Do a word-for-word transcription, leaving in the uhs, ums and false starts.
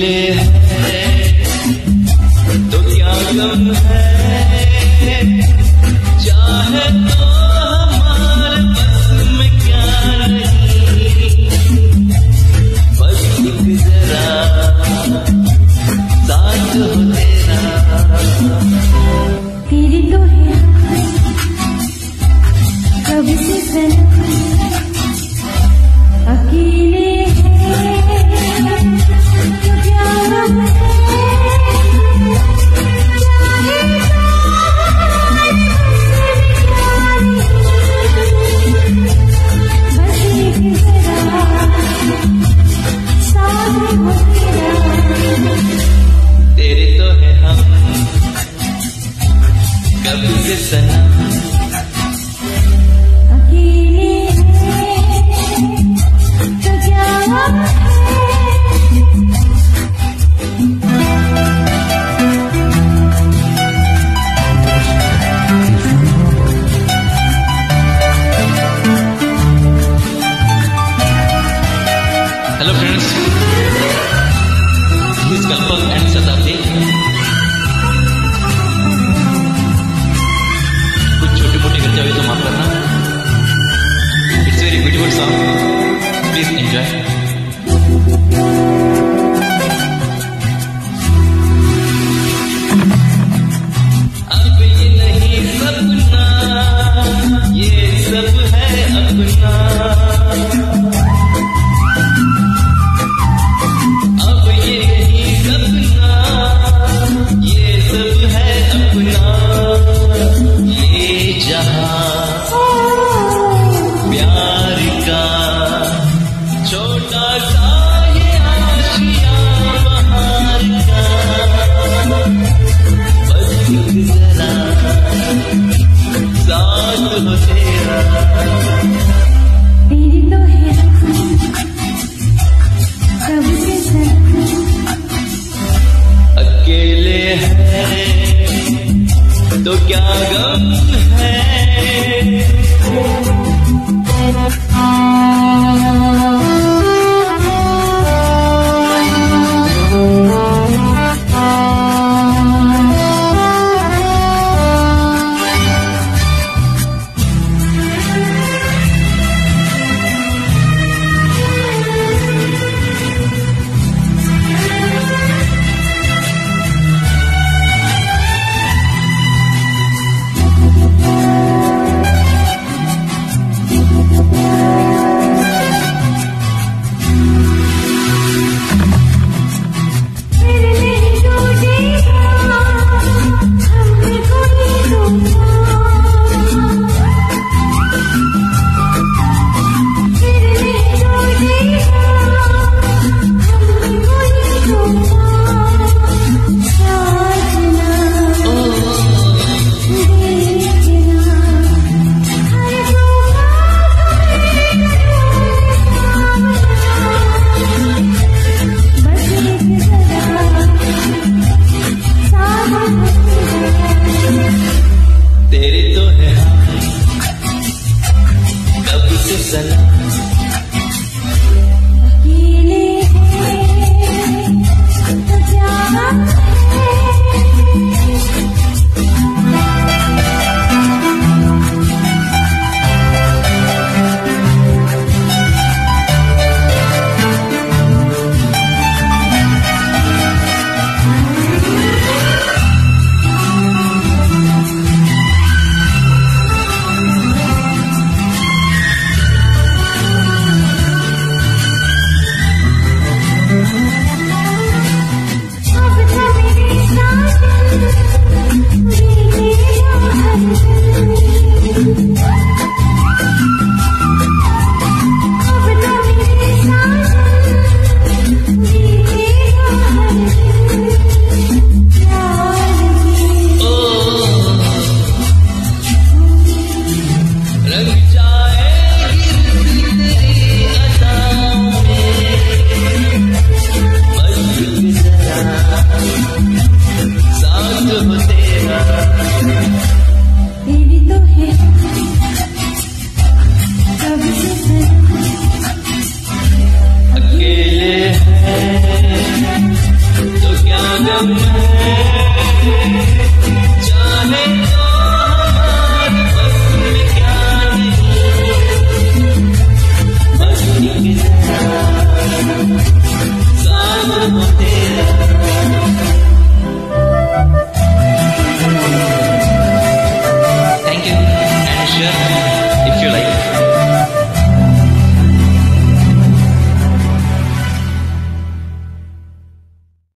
अकेले हैं तो क्या गम है, चाहे तो हमारे बस में क्या नहीं, बस एक जरा साथ हो तेरा। तेरी तो है कब से सनम अकेले हैं तो क्या गम है, बस एक जरा साथ हो तेरा। तेरे तो है हम कब से सनम अकेले हैं तो क्या गम है। Hello friends, this is Kalpak and Shatabdi. कुछ छोटी मोटी गलतियां हुई तो माफ करना। It's very beautiful song, please enjoy. अब ये नहीं सपना, ये सब है अपना। अब ये नहीं सपना, ये सब है अपना। ये जहां प्यार का छोटा सा ये आशिया बहार का, बस एक जरा साथ हो तेरा। तेरी तो है कब से सनम अकेले हैं तो क्या गम है, तेरे तो है हम कब से सनम अकेले हैं तो क्या गम है। अकेले हैं है